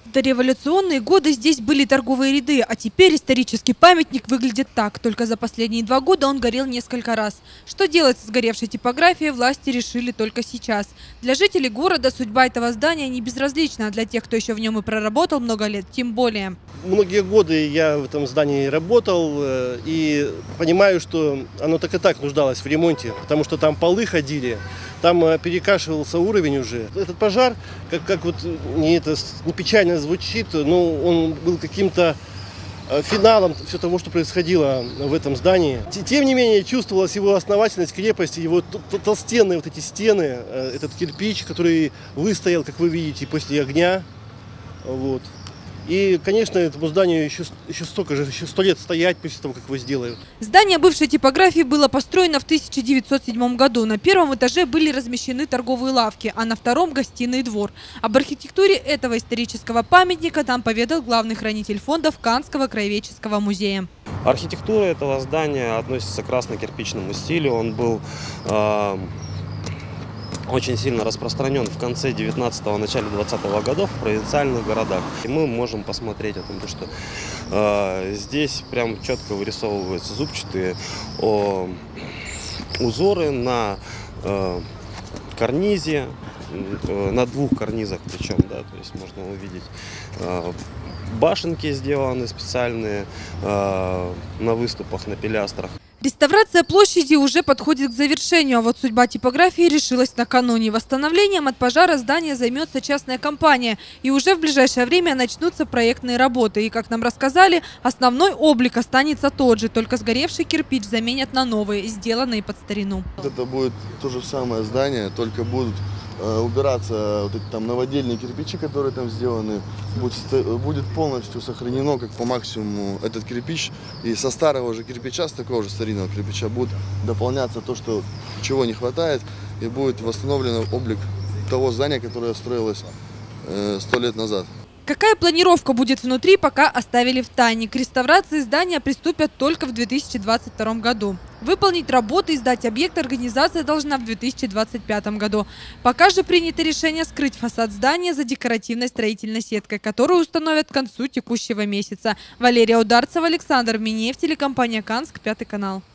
В дореволюционные годы здесь были торговые ряды, а теперь исторический памятник выглядит так. Только за последние 2 года он горел несколько раз. Что делать с сгоревшей типографией, власти решили только сейчас. Для жителей города судьба этого здания не безразлична, а для тех, кто еще в нем и проработал много лет, тем более. Многие годы я в этом здании работал и понимаю, что оно так и так нуждалось в ремонте, потому что там полы ходили, там перекашивался уровень уже. Этот пожар, как вот не печально звучит, но он был каким-то финалом всего того, что происходило в этом здании. Тем не менее, чувствовалась его основательность, крепость, его толстенные вот эти стены, этот кирпич, который выстоял, как вы видите, после огня. Вот. И, конечно, этому зданию еще 100 лет стоять после того, как его сделают. Здание бывшей типографии было построено в 1907 году. На первом этаже были размещены торговые лавки, а на втором – гостиный двор. Об архитектуре этого исторического памятника нам поведал главный хранитель фондов Канского краеведческого музея. Архитектура этого здания относится к красно-кирпичному стилю. Он был очень сильно распространен в конце 19-го, начале 20-го годов в провинциальных городах. И мы можем посмотреть о том, что здесь прям четко вырисовываются зубчатые узоры на карнизе, на 2 карнизах причем, да, то есть можно увидеть башенки сделаны специальные на выступах, на пилястрах. Реставрация площади уже подходит к завершению, а вот судьба типографии решилась накануне. Восстановлением от пожара здания займется частная компания. И уже в ближайшее время начнутся проектные работы. И, как нам рассказали, основной облик останется тот же, только сгоревший кирпич заменят на новый, сделанный под старину. Это будет то же самое здание, только будут убираться вот эти там новодельные кирпичи, которые там сделаны. Будет полностью сохранено как по максимуму этот кирпич. И со старого же кирпича, с такого же старинного кирпича будет дополняться то, что чего не хватает. И будет восстановлен облик того здания, которое строилось 100 лет назад. Какая планировка будет внутри, пока оставили в тайне. К реставрации здания приступят только в 2022 году. Выполнить работы и сдать объект организация должна в 2025 году. Пока же принято решение скрыть фасад здания за декоративной строительной сеткой, которую установят к концу текущего месяца. Валерия Ударцева, Александр Минеев, телекомпания Канск, 5 канал.